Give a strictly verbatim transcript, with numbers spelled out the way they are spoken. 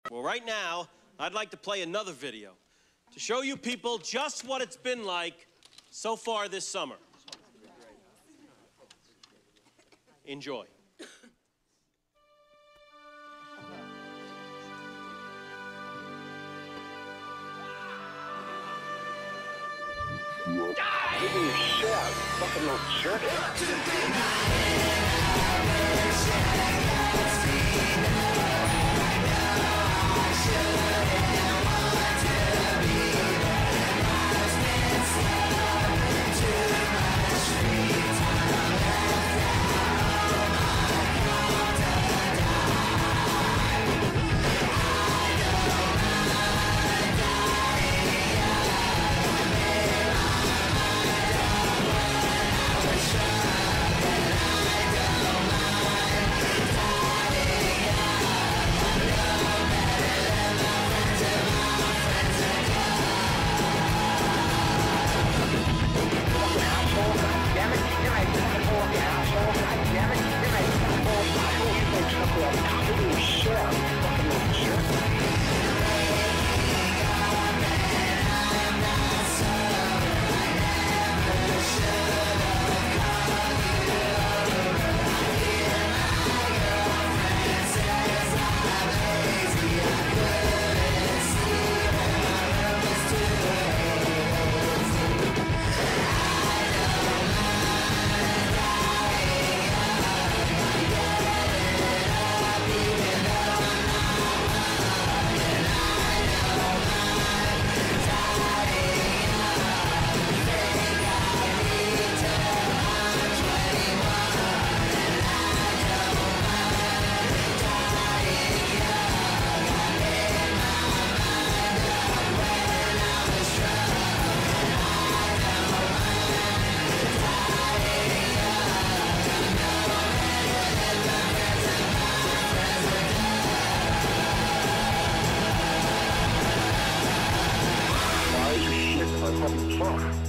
Well, right now, I'd like to play another video to show you people just what it's been like so far this summer. Enjoy. Holy shit, fucking little jerk. Fuck.